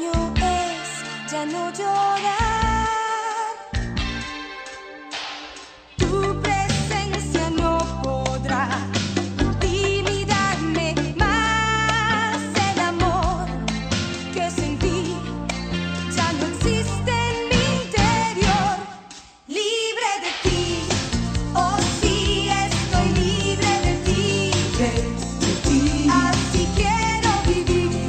extraño es ya no llorar. Tu presencia no podrá intimidarme más. El amor que sentí ya no existe en mi interior. Libre de ti, oh sí, estoy libre de ti. Así quiero vivir,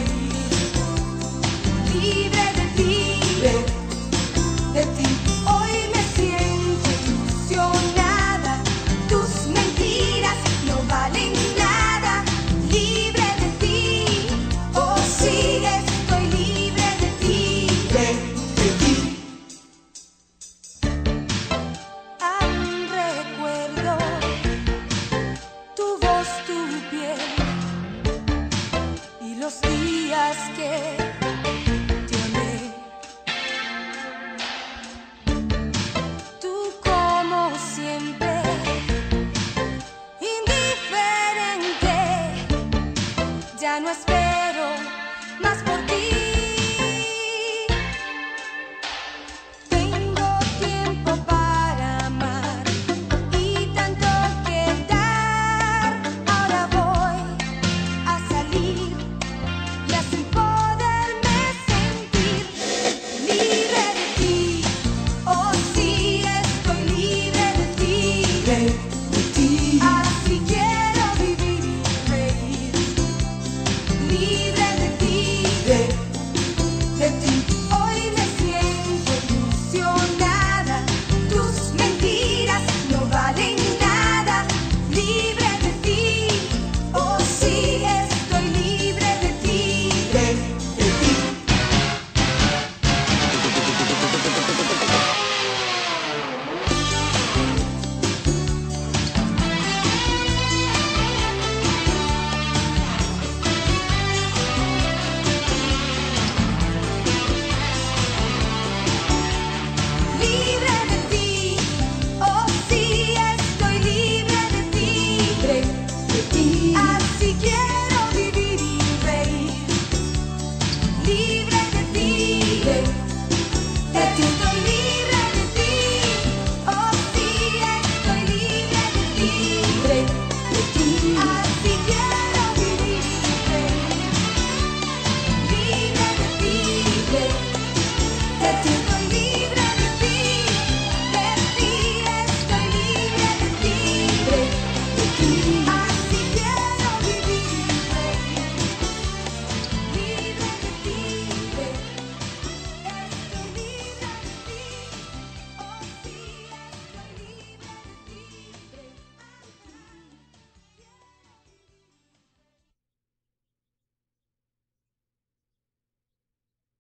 libre de ti, de ti. Hoy me siento ilusionada, tus mentiras no valen nada. Libre de ti, oh sí, estoy libre de ti. Aún recuerdo tu voz, tu piel y los días que te amé. Tú como siempre, indiferente, ya no esperas.